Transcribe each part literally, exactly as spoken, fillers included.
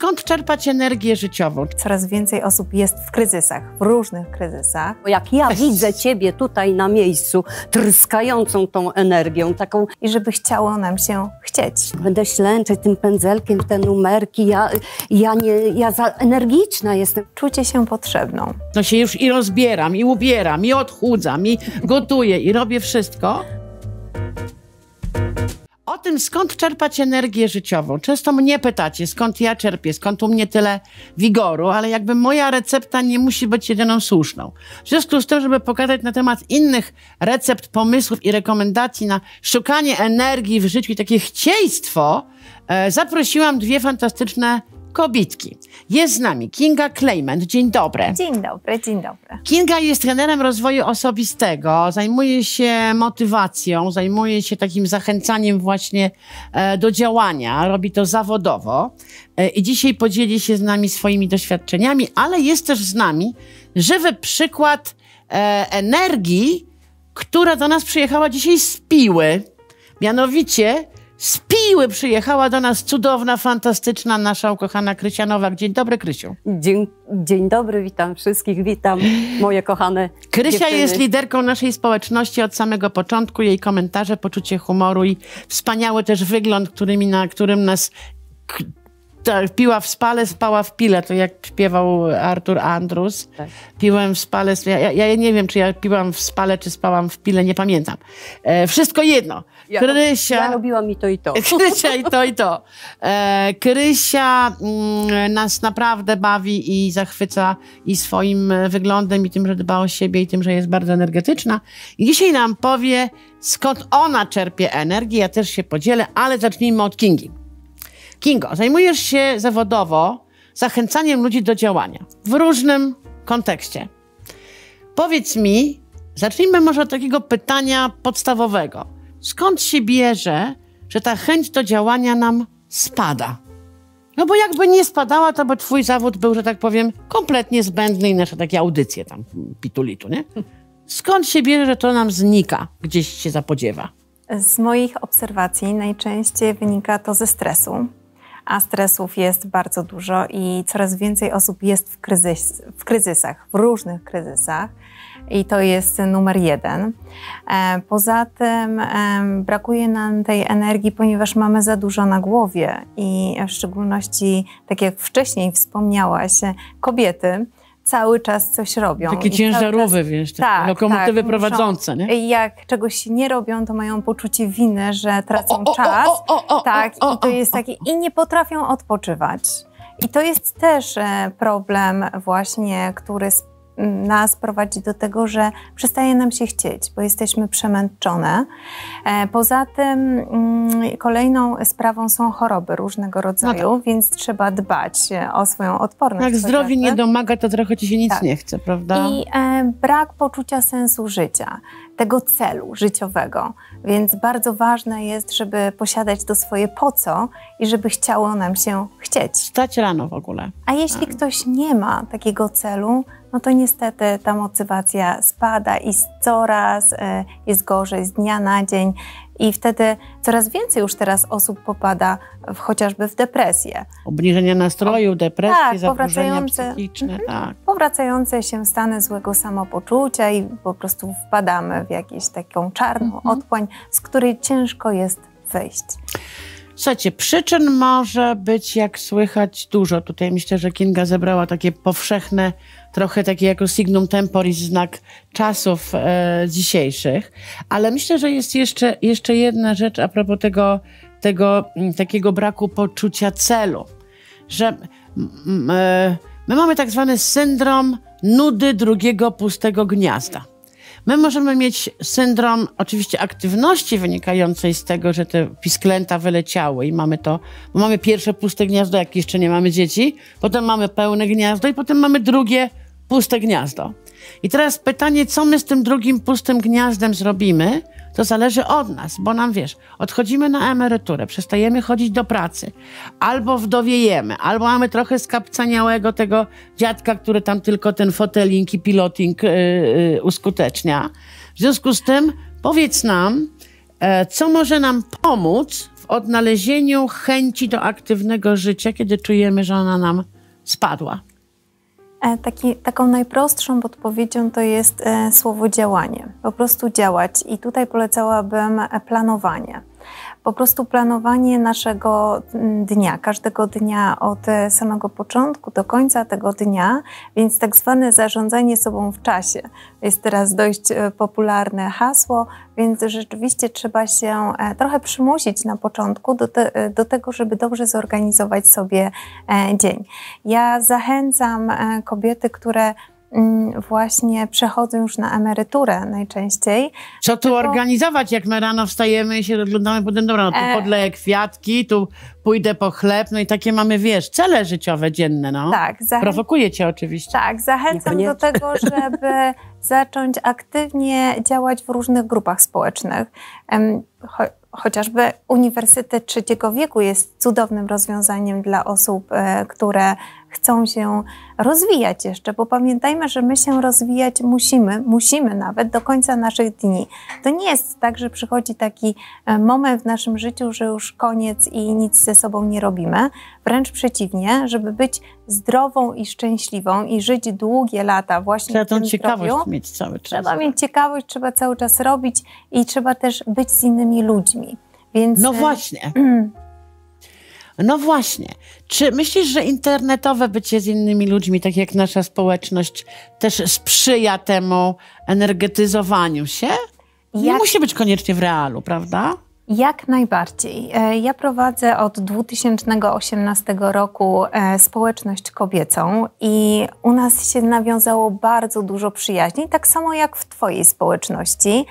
skąd czerpać energię życiową? Coraz więcej osób jest w kryzysach, w różnych kryzysach. Jak ja widzę ciebie tutaj na miejscu, tryskającą tą energią, taką... I żeby chciało nam się chcieć. Będę ślęczyć tym pędzelkiem, te numerki, ja, ja, nie, ja za energiczna jestem. Czucie się potrzebną. No się już i rozbieram, i ubieram, i odchudzam, i gotuję, i robię wszystko. O tym, skąd czerpać energię życiową. Często mnie pytacie, skąd ja czerpię, skąd u mnie tyle wigoru, ale jakby moja recepta nie musi być jedyną słuszną. W związku z tym, żeby pogadać na temat innych recept, pomysłów i rekomendacji na szukanie energii w życiu i takie chcieństwo, e, zaprosiłam dwie fantastyczne kobitki. Jest z nami Kinga Klejment. Dzień dobry. Dzień dobry, dzień dobry. Kinga jest trenerem rozwoju osobistego, zajmuje się motywacją, zajmuje się takim zachęcaniem właśnie e, do działania, robi to zawodowo e, i dzisiaj podzieli się z nami swoimi doświadczeniami, ale jest też z nami żywy przykład e, energii, która do nas przyjechała dzisiaj z Piły. Mianowicie z Piły przyjechała do nas cudowna, fantastyczna, nasza ukochana Krysia Nowak. Dzień dobry, Krysiu. Dzień, dzień dobry, witam wszystkich, witam moje kochane Krysia dziewczyny. jest liderką naszej społeczności od samego początku. Jej komentarze, poczucie humoru i wspaniały też wygląd, którymi, na którym nas ta, piła w spale, spała w pile. To jak śpiewał Artur Andrus. Tak. Piłem w spale. Ja, ja nie wiem, czy ja piłam w spale, czy spałam w pile, nie pamiętam. E, wszystko jedno. Ja, Krysia, ja lubiłam i to, i to. Krysia i to, i to. E, Krysia mm, nas naprawdę bawi i zachwyca i swoim wyglądem, i tym, że dba o siebie, i tym, że jest bardzo energetyczna. I dzisiaj nam powie, skąd ona czerpie energię. Ja też się podzielę, ale zacznijmy od Kingi. Kingo, zajmujesz się zawodowo zachęcaniem ludzi do działania w różnym kontekście. Powiedz mi, zacznijmy może od takiego pytania podstawowego. Skąd się bierze, że ta chęć do działania nam spada? No bo jakby nie spadała, to by twój zawód był, że tak powiem, kompletnie zbędny i nasze takie audycje tam pitulitu, nie? Skąd się bierze, że to nam znika, gdzieś się zapodziewa? Z moich obserwacji najczęściej wynika to ze stresu, a stresów jest bardzo dużo i coraz więcej osób jest w, kryzys, w kryzysach, w różnych kryzysach. I to jest numer jeden. Poza tym brakuje nam tej energii, ponieważ mamy za dużo na głowie i w szczególności, tak jak wcześniej wspomniałaś, kobiety cały czas coś robią. Takie ciężarówki, wiesz, takie tak, lokomotywy tak, prowadzące, muszą, nie? Jak czegoś nie robią, to mają poczucie winy, że tracą o, o, czas. O, o, o, o, tak, o, o, o, i to jest takie, i nie potrafią odpoczywać. I to jest też problem właśnie, który nas prowadzi do tego, że przestaje nam się chcieć, bo jesteśmy przemęczone. Poza tym kolejną sprawą są choroby różnego rodzaju, no tak. Więc trzeba dbać o swoją odporność. Jak zdrowie nie domaga, to trochę ci się nic tak. nie chce, prawda? I e, brak poczucia sensu życia, tego celu życiowego. Więc bardzo ważne jest, żeby posiadać to swoje po co i żeby chciało nam się chcieć. Wstać rano w ogóle. A jeśli A. ktoś nie ma takiego celu, no to niestety ta motywacja spada i coraz e, jest gorzej z dnia na dzień i wtedy coraz więcej już teraz osób popada w, chociażby w depresję. Obniżenie nastroju, depresję, tak, zaburzenia psychiczne. Mm, tak. Powracające się stany złego samopoczucia i po prostu wpadamy w jakąś taką czarną mm-hmm. otchłań, z której ciężko jest wyjść. Słuchajcie, przyczyn może być, jak słychać, dużo. Tutaj myślę, że Kinga zebrała takie powszechne, trochę takie jako signum temporis, znak czasów e, dzisiejszych. Ale myślę, że jest jeszcze, jeszcze jedna rzecz a propos tego, tego m, takiego braku poczucia celu. Że m, e, my mamy tak zwany syndrom nudy drugiego pustego gniazda. My możemy mieć syndrom oczywiście aktywności wynikającej z tego, że te pisklęta wyleciały i mamy to, bo mamy pierwsze puste gniazdo, jak jeszcze nie mamy dzieci, potem mamy pełne gniazdo i potem mamy drugie puste gniazdo. I teraz pytanie, co my z tym drugim pustym gniazdem zrobimy, to zależy od nas, bo nam, wiesz, odchodzimy na emeryturę, przestajemy chodzić do pracy, albo wdowiejemy, albo mamy trochę skapcaniałego tego dziadka, który tam tylko ten foteling i piloting yy, yy, uskutecznia. W związku z tym powiedz nam, e, co może nam pomóc w odnalezieniu chęci do aktywnego życia, kiedy czujemy, że ona nam spadła? Taki, taką najprostszą podpowiedzią to jest e, słowo działanie. Po prostu działać i tutaj polecałabym planowanie. Po prostu planowanie naszego dnia, każdego dnia od samego początku do końca tego dnia, więc tak zwane zarządzanie sobą w czasie. Jest teraz dość popularne hasło, więc rzeczywiście trzeba się trochę przymusić na początku do, te, do tego, żeby dobrze zorganizować sobie dzień. Ja zachęcam kobiety, które właśnie przechodzą już na emeryturę najczęściej. Co tu organizować, jak my rano wstajemy i się rozglądamy potem, dobra, no tu e... podleję kwiatki, tu pójdę po chleb, no i takie mamy, wiesz, cele życiowe dzienne, no. Tak. Zachę... Prowokuje cię oczywiście. Tak, zachęcam do tego, żeby zacząć aktywnie działać w różnych grupach społecznych. Cho chociażby Uniwersytet Trzeciego Wieku jest cudownym rozwiązaniem dla osób, które chcą się rozwijać jeszcze, bo pamiętajmy, że my się rozwijać musimy, musimy nawet do końca naszych dni. To nie jest tak, że przychodzi taki moment w naszym życiu, że już koniec i nic ze sobą nie robimy. Wręcz przeciwnie, żeby być zdrową i szczęśliwą i żyć długie lata właśnie trzeba w tym tą ciekawość zdrowiu, mieć cały czas. Trzeba mieć ciekawość, trzeba cały czas robić i trzeba też być z innymi ludźmi. Więc... No właśnie. No właśnie. Czy myślisz, że internetowe bycie z innymi ludźmi, tak jak nasza społeczność, też sprzyja temu energetyzowaniu się? Nie jak... musi być koniecznie w realu, prawda? Jak najbardziej. Ja prowadzę od dwa tysiące osiemnastego roku społeczność kobiecą i u nas się nawiązało bardzo dużo przyjaźni, tak samo jak w twojej społeczności.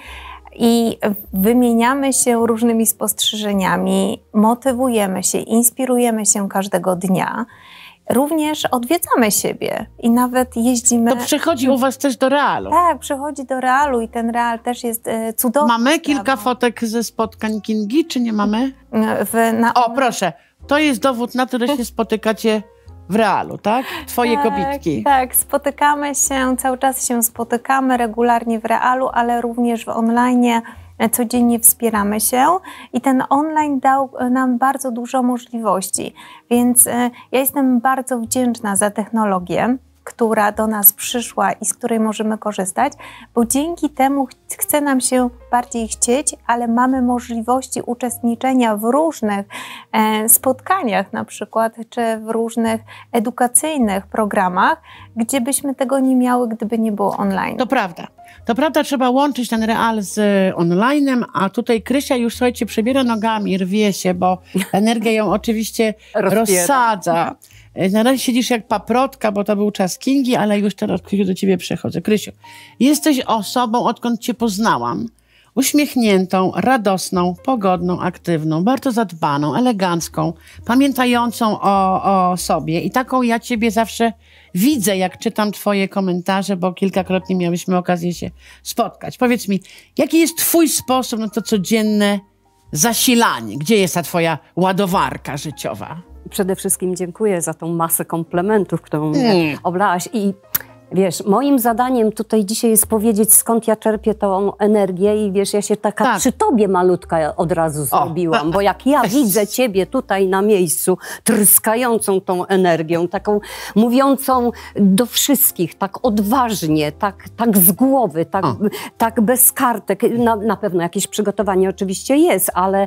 I wymieniamy się różnymi spostrzeżeniami, motywujemy się, inspirujemy się każdego dnia. Również odwiedzamy siebie i nawet jeździmy... To przychodzi u was też do realu. Tak, przychodzi do realu i ten real też jest e, cudowny. Mamy kilka fotek ze spotkań Kingi, czy nie mamy? W, na... O, proszę, to jest dowód na to, że się spotykacie w realu, tak? Twoje tak, kobitki. Tak, spotykamy się, cały czas się spotykamy regularnie w realu, ale również w online. Codziennie wspieramy się i ten online dał nam bardzo dużo możliwości, więc ja jestem bardzo wdzięczna za technologię, która do nas przyszła i z której możemy korzystać, bo dzięki temu chce nam się bardziej chcieć, ale mamy możliwości uczestniczenia w różnych e, spotkaniach na przykład, czy w różnych edukacyjnych programach, gdzie byśmy tego nie miały, gdyby nie było online. To prawda. To prawda, trzeba łączyć ten real z online'em, a tutaj Krysia już, słuchajcie, przebiera nogami, rwie się, bo energia ją oczywiście rozsadza. Na razie siedzisz jak paprotka, bo to był czas Kingi, ale już teraz, Krysiu, do ciebie przechodzę. Krysiu, jesteś osobą, odkąd cię poznałam, uśmiechniętą, radosną, pogodną, aktywną, bardzo zadbaną, elegancką, pamiętającą o, o sobie i taką ja ciebie zawsze widzę, jak czytam twoje komentarze, bo kilkakrotnie miałyśmy okazję się spotkać. Powiedz mi, jaki jest twój sposób na to codzienne zasilanie? Gdzie jest ta twoja ładowarka życiowa? Przede wszystkim dziękuję za tą masę komplementów, którą mm. oblałaś. I wiesz, moim zadaniem tutaj dzisiaj jest powiedzieć, skąd ja czerpię tą energię i wiesz, ja się taka tak. przy tobie malutka od razu zrobiłam, o. bo jak ja widzę ciebie tutaj na miejscu, tryskającą tą energią, taką mówiącą do wszystkich, tak odważnie, tak, tak z głowy, tak, tak bez kartek. Na, na pewno jakieś przygotowanie oczywiście jest, ale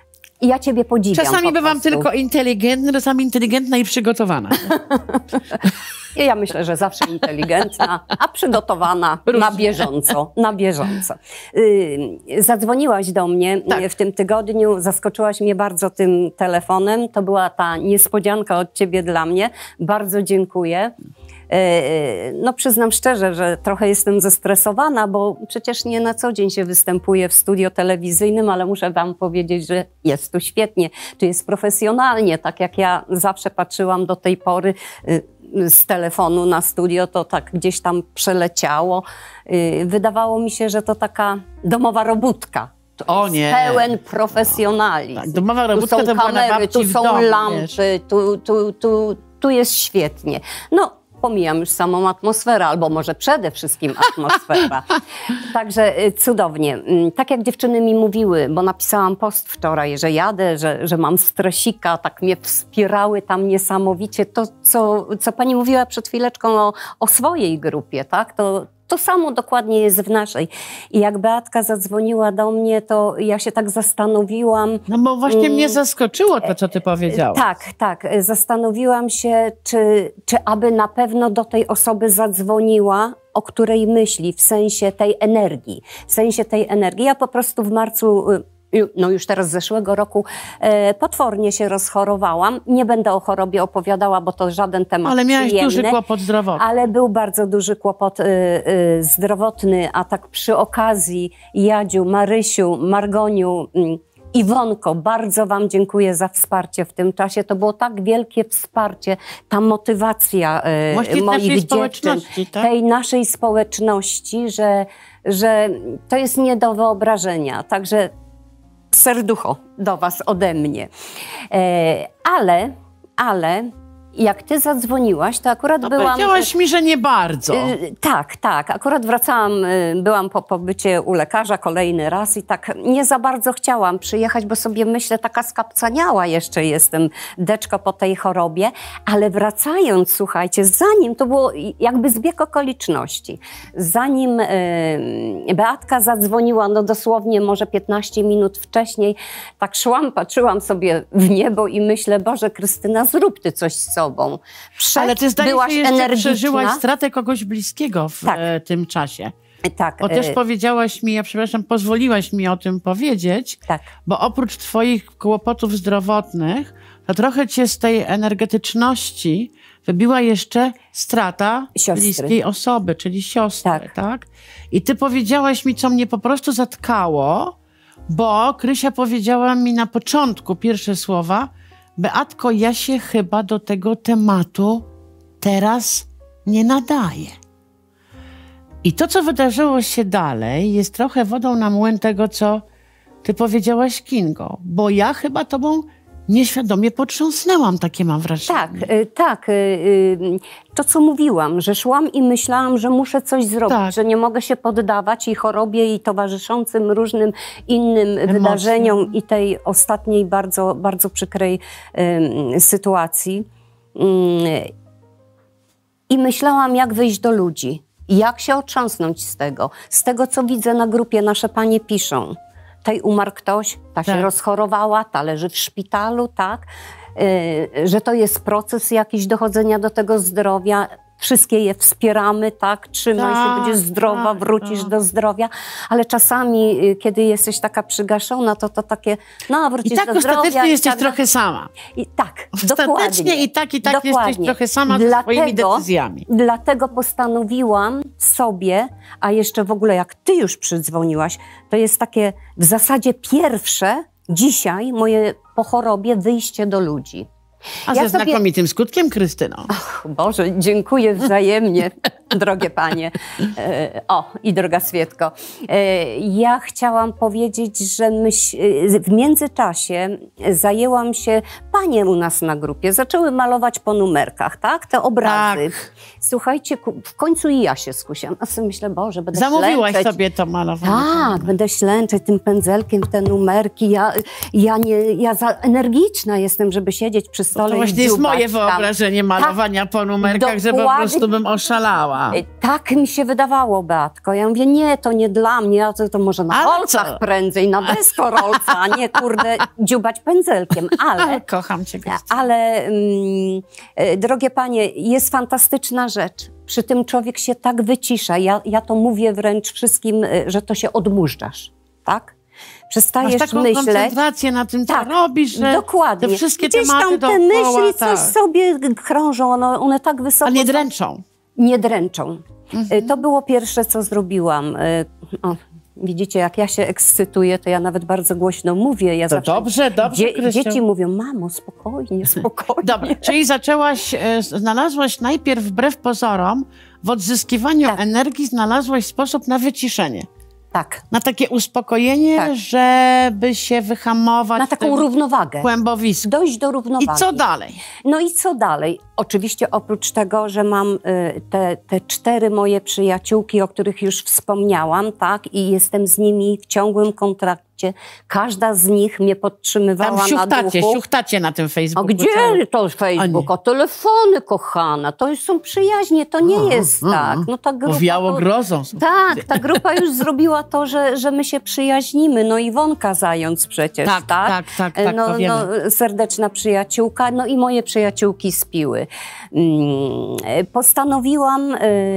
i ja ciebie podziwiam. Czasami bywam tylko inteligentna, czasami inteligentna i przygotowana. Ja myślę, że zawsze inteligentna, a przygotowana Różnie. na bieżąco. Na bieżąco. Yy, zadzwoniłaś do mnie tak. w tym tygodniu, zaskoczyłaś mnie bardzo tym telefonem. To była ta niespodzianka od ciebie dla mnie. Bardzo dziękuję. No przyznam szczerze, że trochę jestem zestresowana, bo przecież nie na co dzień się występuje w studio telewizyjnym, ale muszę wam powiedzieć, że jest tu świetnie, czy jest profesjonalnie, tak jak ja zawsze patrzyłam do tej pory z telefonu na studio, to tak gdzieś tam przeleciało. Wydawało mi się, że to taka domowa robótka. To o nie. Pełen profesjonalizm. Tak, domowa robótka tu są to kamery, tu są domu, lampy, tu, tu, tu, tu jest świetnie. No, Pomijam już samą atmosferę, albo może przede wszystkim atmosfera. Także cudownie. Tak jak dziewczyny mi mówiły, bo napisałam post wczoraj, że jadę, że, że mam stresika, tak mnie wspierały tam niesamowicie. To, co, co pani mówiła przed chwileczką o, o swojej grupie, tak? To, To samo dokładnie jest w naszej. I jak Beatka zadzwoniła do mnie, to ja się tak zastanowiłam. No bo właśnie mnie zaskoczyło to, co ty powiedziałaś. Tak, tak. Zastanowiłam się, czy, czy aby na pewno do tej osoby zadzwoniła, o której myśli, w sensie tej energii. W sensie tej energii. Ja po prostu w marcu... no już teraz z zeszłego roku e, potwornie się rozchorowałam. Nie będę o chorobie opowiadała, bo to żaden temat Ale miałaś przyjemny, duży kłopot zdrowotny. Ale był bardzo duży kłopot y, y, zdrowotny, a tak przy okazji Jadziu, Marysiu, Margoniu, y, Iwonko, bardzo wam dziękuję za wsparcie w tym czasie. To było tak wielkie wsparcie, ta motywacja y, moich dziewczyn, tak? tej naszej społeczności, że, że to jest nie do wyobrażenia. Także serducho do was ode mnie. E, ale, ale jak ty zadzwoniłaś, to akurat no, byłam... Powiedziałaś mi, że nie bardzo. E, tak, tak. Akurat wracałam, e, byłam po pobycie u lekarza kolejny raz i tak nie za bardzo chciałam przyjechać, bo sobie myślę, taka skapcaniała jeszcze jestem, deczko po tej chorobie, ale wracając, słuchajcie, zanim, to było jakby zbieg okoliczności, zanim e, Beatka zadzwoniła, no dosłownie może piętnaście minut wcześniej, tak szłam, patrzyłam sobie w niebo i myślę, Boże, Krystyna, zrób ty coś z sobą. Przed Ale ty zdaje byłaś się jeszcze energiczna. przeżyłaś stratę kogoś bliskiego w tak. e, tym czasie. Tak. Bo też powiedziałaś mi, ja przepraszam, pozwoliłaś mi o tym powiedzieć, tak. bo oprócz twoich kłopotów zdrowotnych, to trochę cię z tej energetyczności wybiła jeszcze strata Siostry. bliskiej osoby, czyli siostry, tak. tak? I ty powiedziałaś mi, co mnie po prostu zatkało, bo Krysia powiedziała mi na początku pierwsze słowa: Beatko, ja się chyba do tego tematu teraz nie nadaję. I to, co wydarzyło się dalej, jest trochę wodą na młyn tego, co ty powiedziałaś, Kingo, bo ja chyba tobą nieświadomie potrząsnęłam, takie mam wrażenie. Tak, y, tak. Y, y, to, co mówiłam, że szłam i myślałam, że muszę coś zrobić, tak. że nie mogę się poddawać i chorobie, i towarzyszącym różnym innym Emocje. wydarzeniom i tej ostatniej bardzo, bardzo przykrej y, sytuacji. Y, I myślałam, jak wyjść do ludzi, jak się otrząsnąć z tego, z tego, co widzę na grupie, nasze panie piszą. Tej umarł ktoś, ta się tak. rozchorowała, ta leży w szpitalu, tak? Yy, że to jest proces jakiś dochodzenia do tego zdrowia. Wszystkie je wspieramy, tak? Trzymaj tak, się, będziesz zdrowa, tak, wrócisz tak. do zdrowia. Ale czasami, kiedy jesteś taka przygaszona, to to takie, no wrócisz I tak do zdrowia. ostatecznie jesteś tak, trochę sama. I tak, ostatecznie dokładnie. i tak, i tak dokładnie. jesteś trochę sama dlatego, ze swoimi decyzjami. Dlatego postanowiłam sobie, a jeszcze w ogóle jak ty już przydzwoniłaś, to jest takie w zasadzie pierwsze dzisiaj moje po chorobie wyjście do ludzi. A ja ze sobie... znakomitym skutkiem, Krystyno. Och, Boże, dziękuję wzajemnie, drogie panie. E, o, i droga Swietko. E, ja chciałam powiedzieć, że myśl, w międzyczasie zajęłam się, panie u nas na grupie zaczęły malować po numerkach, tak? Te obrazy. Tak. Słuchajcie, w końcu i ja się skusiłam. A sobie myślę, Boże, będę Zamówiłaś ślęczeć. sobie to malowanie. Tak, będę ślęczeć tym pędzelkiem w te numerki. Ja, ja, nie, ja za energiczna jestem, żeby siedzieć przy stole. To właśnie jest moje wyobrażenie malowania tak, po numerkach, że po prostu bym oszalała. Tak mi się wydawało, Beatko. Ja mówię, nie, to nie dla mnie, a to, to może na rolcach prędzej, na deskorolca, a nie, kurde, dziubać pędzelkiem. Ale, kocham cię, Krystyna. Ale, mm, drogie panie, jest fantastyczna rzecz. Przy tym człowiek się tak wycisza. Ja, ja to mówię wręcz wszystkim, że to się odmóżdżasz, tak? Przestajesz Masz taką myśleć. koncentrację na tym, co tak, robisz, że dokładnie. te wszystkie Gdzieś tematy tam te dookoła, myśli tak. coś sobie krążą, one, one tak wysoko... Ale nie dręczą. Nie dręczą. Mhm. To było pierwsze, co zrobiłam. O, widzicie, jak ja się ekscytuję, to ja nawet bardzo głośno mówię. Ja to zawsze... dobrze, dobrze, Dzie Dzieci mówią, mamo, spokojnie, spokojnie. Dobra, czyli zaczęłaś, znalazłaś najpierw wbrew pozorom, w odzyskiwaniu tak. energii znalazłaś sposób na wyciszenie. Tak. Na takie uspokojenie, tak. żeby się wyhamować. Na taką równowagę. Kłębowisku. Dojść do równowagi. I co dalej? No i co dalej? Oczywiście oprócz tego, że mam y, te, te cztery moje przyjaciółki, o których już wspomniałam, tak? I jestem z nimi w ciągłym kontrakcie. Każda z nich mnie podtrzymywała Tam siuchtacie, na duchu. siuchtacie na tym Facebooku. A gdzie cały... to Facebook? A, a telefony, kochana. To już są przyjaźnie, to nie a, jest a, tak. No ta grupa... Owiało grozą. Tak, ta grupa już zrobiła to, że, że my się przyjaźnimy. No Iwonka Zając przecież, tak? Tak, tak, tak, tak no, no, serdeczna przyjaciółka, no i moje przyjaciółki z Piły. Postanowiłam,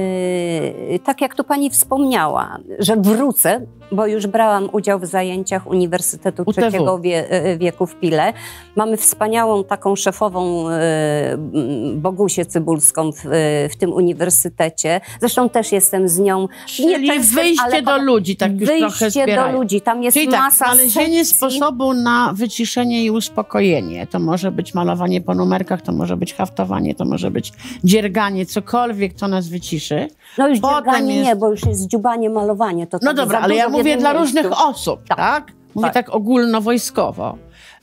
tak jak tu pani wspomniała, że wrócę, bo już brałam udział w zajęciach Uniwersytetu U T W. Trzeciego wie, Wieku w Pile. Mamy wspaniałą taką szefową Bogusię Cybulską w, w tym uniwersytecie. Zresztą też jestem z nią. Czyli nie wyjście ale do ludzi, tak już trochę Wyjście zbierają. do ludzi, tam jest Czyli masa tak, znalezienie sekcji. sposobu na wyciszenie i uspokojenie. To może być malowanie po numerkach, to może być haftowanie, to może być dzierganie, cokolwiek, co nas wyciszy. No już Potem dzierganie jest... nie, bo już jest dziubanie, malowanie. To no tak dobra, za ale ja dużo w mówię jednym dla miejscu. różnych osób, tak? tak? Mówię tak, tak ogólnowojskowo.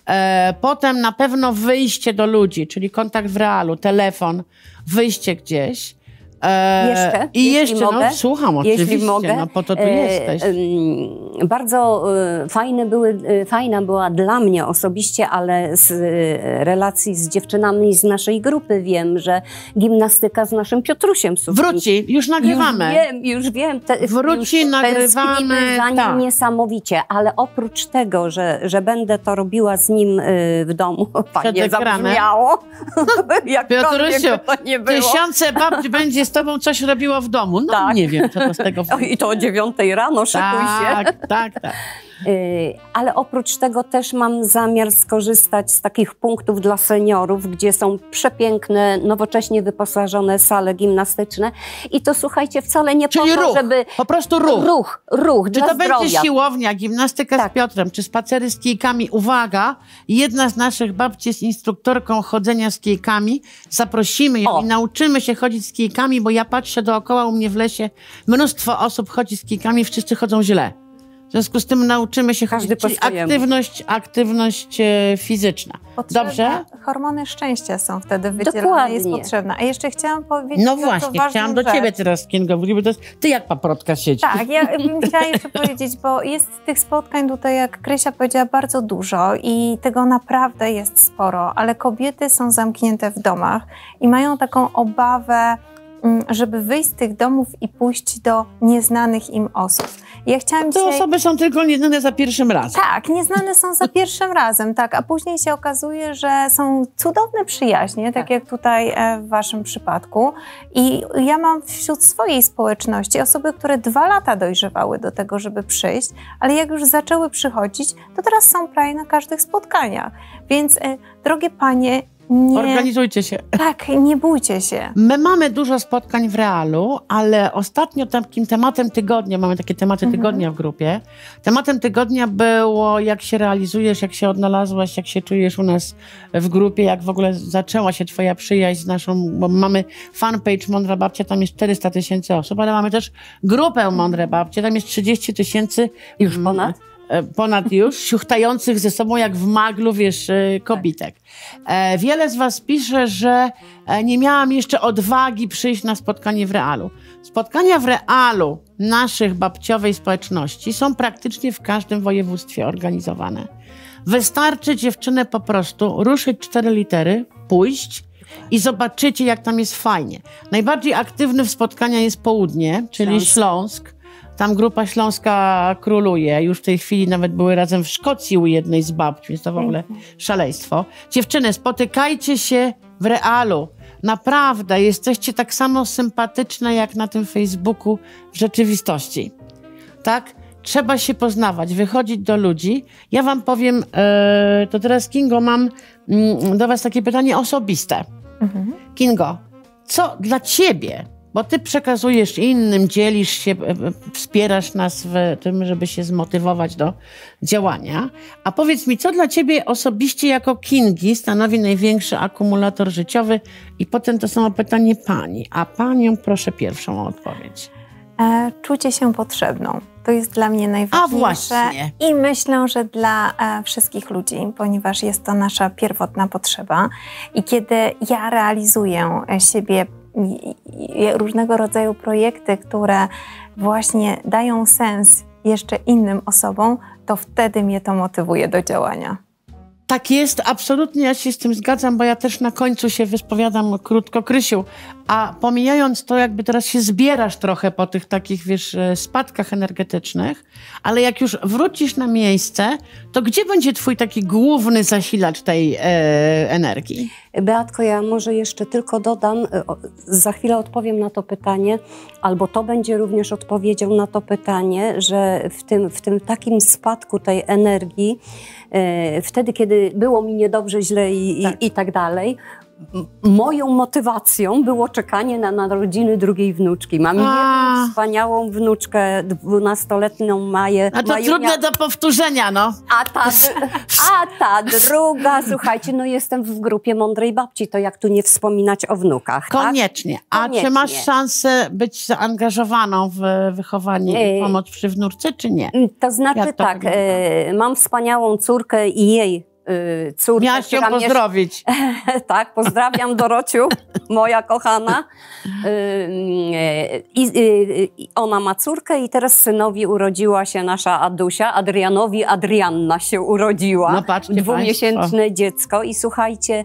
E, potem na pewno wyjście do ludzi, czyli kontakt w realu, telefon, wyjście gdzieś. E, Jeszcze, I jeśli jeszcze, mogę, no słucham oczywiście, jeśli mogę, no po to tu e, jesteś. E, bardzo e, fajne były, e, fajna była dla mnie osobiście, ale z e, relacji z dziewczynami z naszej grupy wiem, że gimnastyka z naszym Piotrusiem Suchym. Wróci, już nagrywamy. Już wiem, już wiem. Te, Wróci, już nagrywamy. Za nim tak. niesamowicie, ale oprócz tego, że, że będę to robiła z nim y, w domu, fajnie zabrzmiało. Piotrusiu, to nie było. tysiące babci będzie z tobą coś robiło w domu. No tak. nie wiem, co to z tego... O, i to o dziewiątej rano, szykuj się. Tak, tak, tak. Y, ale oprócz tego też mam zamiar skorzystać z takich punktów dla seniorów, gdzie są przepiękne, nowocześnie wyposażone sale gimnastyczne. I to słuchajcie, wcale nie Czyli po to, ruch, żeby... po prostu ruch. Ruch, ruch Czy dla to zdrowia. będzie siłownia, gimnastyka tak. z Piotrem, czy spacery z kijkami? Uwaga, jedna z naszych babci jest instruktorką chodzenia z kijkami. Zaprosimy ją O. i nauczymy się chodzić z kijkami, bo ja patrzę dookoła u mnie w lesie, mnóstwo osób chodzi z kijkami, wszyscy chodzą źle. W związku z tym nauczymy się Każdy chodzić, czyli po swojemu. aktywność, aktywność e, fizyczna. Potrzebne, Dobrze? Hormony szczęścia są wtedy wydzielone, Dokładnie. jest potrzebna. A jeszcze chciałam powiedzieć... No bardzo właśnie, ważną chciałam do rzecz. ciebie teraz, Kingo, bo to jest, ty jak paprotka siedzi. Tak, ja bym chciała jeszcze powiedzieć, bo jest tych spotkań tutaj, jak Krysia powiedziała, bardzo dużo i tego naprawdę jest sporo, ale kobiety są zamknięte w domach i mają taką obawę, żeby wyjść z tych domów i pójść do nieznanych im osób. Ja chciałam Te dzisiaj... osoby są tylko nieznane za pierwszym razem. Tak, nieznane są za pierwszym razem, tak, a później się okazuje, że są cudowne przyjaźnie, tak jak tutaj w waszym przypadku. I ja mam wśród swojej społeczności osoby, które dwa lata dojrzewały do tego, żeby przyjść, ale jak już zaczęły przychodzić, to teraz są prawie na każdych spotkaniach. Więc, drogie panie, nie... Organizujcie się. Tak, nie bójcie się. My mamy dużo spotkań w realu, ale ostatnio takim tematem tygodnia, mamy takie tematy Mhm. tygodnia w grupie, tematem tygodnia było, jak się realizujesz, jak się odnalazłaś, jak się czujesz u nas w grupie, jak w ogóle zaczęła się twoja przyjaźń z naszą, bo mamy fanpage Mądra Babcia, tam jest czterysta tysięcy osób, ale mamy też grupę Mądre Babcie, tam jest trzydzieści tysięcy. Już ponad? Ponad już, siuchtających ze sobą jak w maglu, wiesz, kobitek. E, wiele z was pisze, że nie miałam jeszcze odwagi przyjść na spotkanie w realu. Spotkania w realu naszych babciowej społeczności są praktycznie w każdym województwie organizowane. Wystarczy dziewczynę po prostu ruszyć cztery litery, pójść i zobaczycie, jak tam jest fajnie. Najbardziej aktywny w spotkania jest południe, czyli Śląsk. Śląsk. Tam Grupa Śląska króluje. Już w tej chwili nawet były razem w Szkocji u jednej z babci, więc to w ogóle szaleństwo. Dziewczyny, spotykajcie się w realu. Naprawdę, jesteście tak samo sympatyczne jak na tym Facebooku w rzeczywistości. Tak? Trzeba się poznawać, wychodzić do ludzi. Ja wam powiem, e, to teraz Kingo, mam mm, do was takie pytanie osobiste. Mhm. Kingo, co dla ciebie, bo ty przekazujesz innym, dzielisz się, wspierasz nas w tym, żeby się zmotywować do działania. A powiedz mi, co dla ciebie osobiście jako Kingi stanowi największy akumulator życiowy? I potem to samo pytanie pani. A panią proszę pierwszą o odpowiedź. E, czucie się potrzebną. To jest dla mnie najważniejsze. A właśnie. I myślę, że dla e, wszystkich ludzi, ponieważ jest to nasza pierwotna potrzeba. I kiedy ja realizuję siebie, i, i, różnego rodzaju projekty, które właśnie dają sens jeszcze innym osobom, to wtedy mnie to motywuje do działania. Tak jest, absolutnie ja się z tym zgadzam, bo ja też na końcu się wyspowiadam krótko, Krysiu, a pomijając to, jakby teraz się zbierasz trochę po tych takich, wiesz, spadkach energetycznych, ale jak już wrócisz na miejsce, to gdzie będzie twój taki główny zasilacz tej e, energii? Beatko, ja może jeszcze tylko dodam, za chwilę odpowiem na to pytanie, albo to będzie również odpowiedzią na to pytanie, że w tym, w tym takim spadku tej energii, e, wtedy, kiedy było mi niedobrze, źle i tak, i, i tak dalej, moją motywacją było czekanie na narodziny drugiej wnuczki. Mam jedną wspaniałą wnuczkę, dwunastoletnią Maję. A to Majunia. Trudne do powtórzenia, no. A ta, a ta druga, słuchajcie, no jestem w grupie Mądrej Babci, to jak tu nie wspominać o wnukach, Koniecznie. Tak? A Koniecznie. czy masz szansę być zaangażowaną w wychowanie i pomoc przy wnuczce, czy nie? To znaczy jak to tak, e, mam wspaniałą córkę i jej córkę. Miałaś ją pozdrowić. Tak, pozdrawiam Dorociu, moja kochana. I, I ona ma córkę i teraz synowi urodziła się nasza Adusia, Adrianowi Adrianna się urodziła. No patrzcie Dwumiesięczne państwo. dziecko i słuchajcie,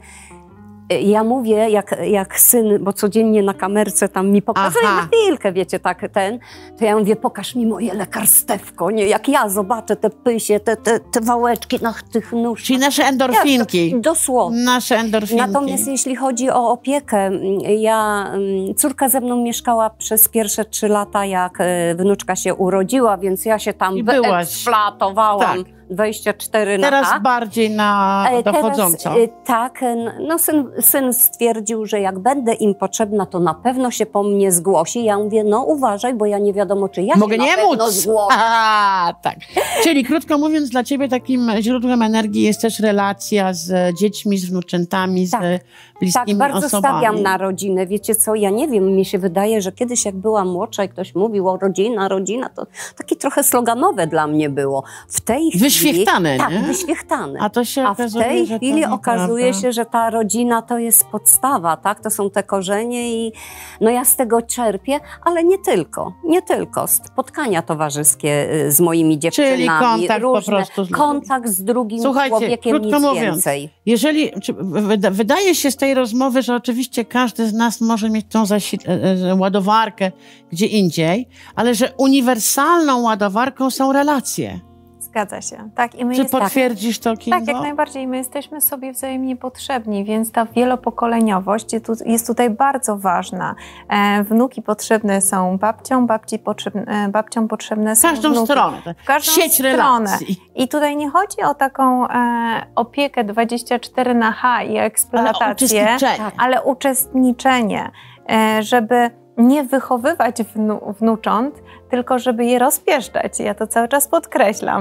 ja mówię, jak, jak syn, bo codziennie na kamerce tam mi pokazuje na chwilkę, wiecie, tak ten, to ja mówię, pokaż mi moje lekarstewko, nie? Jak ja zobaczę te pysie, te, te, te wałeczki na tych nóżkach. Czyli nasze endorfinki. Ja, dosłownie. Nasze endorfinki. Natomiast jeśli chodzi o opiekę, ja, córka ze mną mieszkała przez pierwsze trzy lata, jak wnuczka się urodziła, więc ja się tam wyeksploatowałam. Tak. dwadzieścia cztery na Teraz A. bardziej na dochodząco. Teraz, tak, no syn, syn stwierdził, że jak będę im potrzebna, to na pewno się po mnie zgłosi. Ja mówię, no uważaj, bo ja nie wiadomo, czy ja Mogę się nie na pewno móc. zgłoszę. A, tak. Czyli krótko mówiąc, dla ciebie takim źródłem energii jest też relacja z dziećmi, z wnuczętami, tak. z bliskimi Tak, bardzo osobami. stawiam na rodzinę. Wiecie co, ja nie wiem, mi się wydaje, że kiedyś jak byłam młodsza i ktoś mówił o rodzina, rodzina, to takie trochę sloganowe dla mnie było. W tej chwili... Wyświechtane, Tak, nie? wyświechtane. A to się A okazuje, w tej że chwili to okazuje nieprawda. się, że ta rodzina to jest podstawa, tak? To są te korzenie i no ja z tego czerpię, ale nie tylko, nie tylko. Spotkania towarzyskie z moimi dziewczynami. Czyli kontakt różne, po prostu z kontakt z drugim Słuchajcie, człowiekiem, krótko nic mówiąc, więcej. Jeżeli, czy, wyda, wydaje się z tej rozmowy, że oczywiście każdy z nas może mieć tą zasi- ładowarkę gdzie indziej, ale że uniwersalną ładowarką są relacje. Zgadza się. Tak, i my Czy jest, potwierdzisz to, Kingo? Tak, jak najbardziej. My jesteśmy sobie wzajemnie potrzebni, więc ta wielopokoleniowość jest tutaj bardzo ważna. E, wnuki potrzebne są babciom, babci potrzebne, babciom potrzebne są każdą wnuki. stronę. W każdą Sieć stronę. relacji. I tutaj nie chodzi o taką e, opiekę dwadzieścia cztery na H i eksploatację, ale uczestniczenie. ale uczestniczenie, e, żeby nie wychowywać wnu, wnucząt, tylko żeby je rozpieszczać. Ja to cały czas podkreślam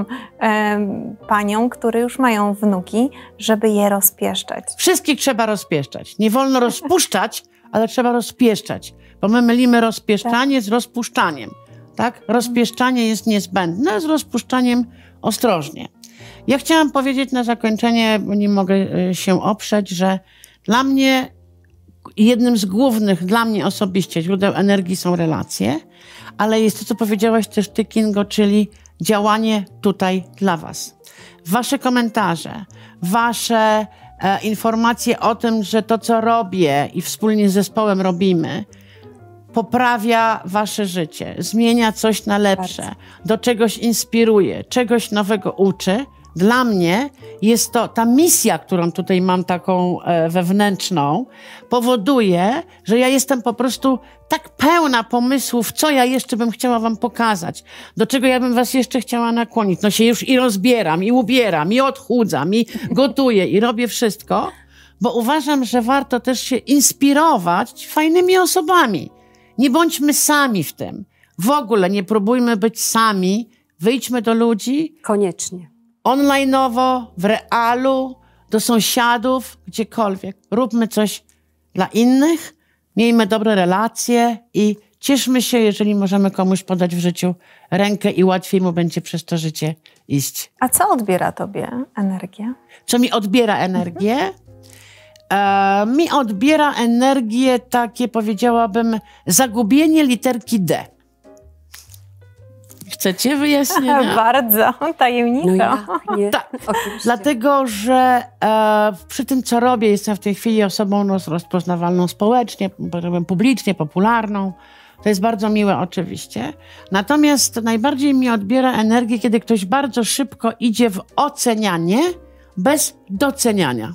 e, paniom, które już mają wnuki, żeby je rozpieszczać. Wszystkich trzeba rozpieszczać. Nie wolno rozpuszczać, ale trzeba rozpieszczać. Bo my mylimy rozpieszczanie tak. z rozpuszczaniem. Tak? Rozpieszczanie jest niezbędne, z rozpuszczaniem ostrożnie. Ja chciałam powiedzieć na zakończenie, bo nie mogę się oprzeć, że dla mnie jednym z głównych, dla mnie osobiście, źródeł energii są relacje, ale jest to, co powiedziałaś też ty, Kingo, czyli działanie tutaj dla was. Wasze komentarze, wasze e, informacje o tym, że to, co robię i wspólnie z zespołem robimy, poprawia wasze życie, zmienia coś na lepsze, Bardzo. do czegoś inspiruje, czegoś nowego uczy. Dla mnie jest to, ta misja, którą tutaj mam taką e, wewnętrzną, powoduje, że ja jestem po prostu tak pełna pomysłów, co ja jeszcze bym chciała wam pokazać, do czego ja bym was jeszcze chciała nakłonić. No się już i rozbieram, i ubieram, i odchudzam, i gotuję, i robię wszystko, bo uważam, że warto też się inspirować fajnymi osobami. Nie bądźmy sami w tym. W ogóle nie próbujmy być sami, wyjdźmy do ludzi. Koniecznie. Online'owo, w realu, do sąsiadów, gdziekolwiek. Róbmy coś dla innych, miejmy dobre relacje i cieszmy się, jeżeli możemy komuś podać w życiu rękę i łatwiej mu będzie przez to życie iść. A co odbiera tobie energię? Co mi odbiera energię? E, mi odbiera energię takie, powiedziałabym, zagubienie literki D. Chcecie wyjaśnienia? Bardzo, tajemniczo. No ja, nie, tak, dlatego, że e, przy tym, co robię, jestem w tej chwili osobą no, rozpoznawalną społecznie, publicznie, popularną. To jest bardzo miłe oczywiście. Natomiast najbardziej mi odbiera energię, kiedy ktoś bardzo szybko idzie w ocenianie bez doceniania.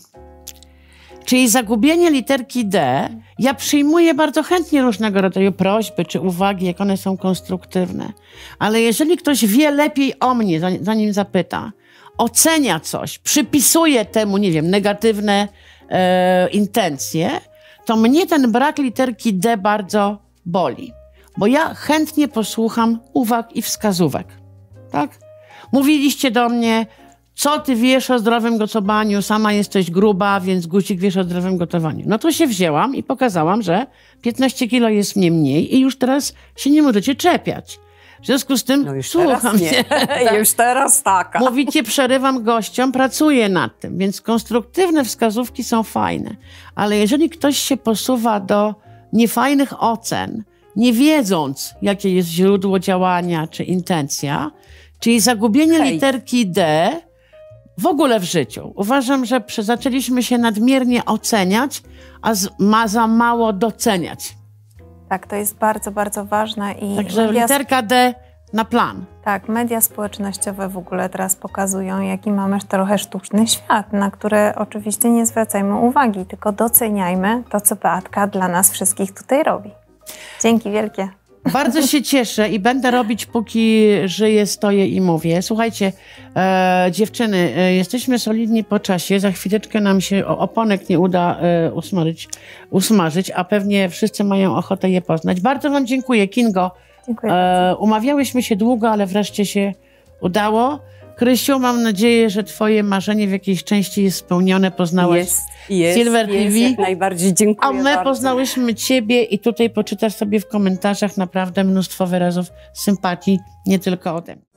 Czyli zagubienie literki D, ja przyjmuję bardzo chętnie różnego rodzaju prośby czy uwagi, jak one są konstruktywne. Ale jeżeli ktoś wie lepiej o mnie, zanim zapyta, ocenia coś, przypisuje temu, nie wiem, negatywne e, intencje, to mnie ten brak literki D bardzo boli. Bo ja chętnie posłucham uwag i wskazówek. Tak? Mówiliście do mnie, co ty wiesz o zdrowym gotowaniu, sama jesteś gruba, więc guzik wiesz o zdrowym gotowaniu. No to się wzięłam i pokazałam, że piętnaście kilo jest mnie mniej i już teraz się nie możecie czepiać. W związku z tym no już słucham teraz nie. Tak. Już teraz taka. Mówicie, przerywam gościom, pracuję nad tym, więc konstruktywne wskazówki są fajne. Ale jeżeli ktoś się posuwa do niefajnych ocen, nie wiedząc, jakie jest źródło działania czy intencja, czyli zagubienie Hej. literki D w ogóle w życiu. Uważam, że zaczęliśmy się nadmiernie oceniać, a z, ma za mało doceniać. Tak, to jest bardzo, bardzo ważne. I Także media, literka D na plan. tak, media społecznościowe w ogóle teraz pokazują, jaki mamy trochę sztuczny świat, na które oczywiście nie zwracajmy uwagi, tylko doceniajmy to, co Beatka dla nas wszystkich tutaj robi. Dzięki wielkie. Bardzo się cieszę i będę robić, póki żyję, stoję i mówię. Słuchajcie, e, dziewczyny, e, jesteśmy solidni po czasie. Za chwileczkę nam się oponek nie uda e, usmażyć, usmażyć, a pewnie wszyscy mają ochotę je poznać. Bardzo wam dziękuję, Kingo. Dziękuję E, umawiałyśmy się długo, ale wreszcie się udało. Krysiu, mam nadzieję, że twoje marzenie w jakiejś części jest spełnione. Poznałaś jest, jest, Silver jest, T V. Jak najbardziej dziękuję A my bardzo. poznałyśmy ciebie i tutaj poczytasz sobie w komentarzach naprawdę mnóstwo wyrazów sympatii, nie tylko ode mnie.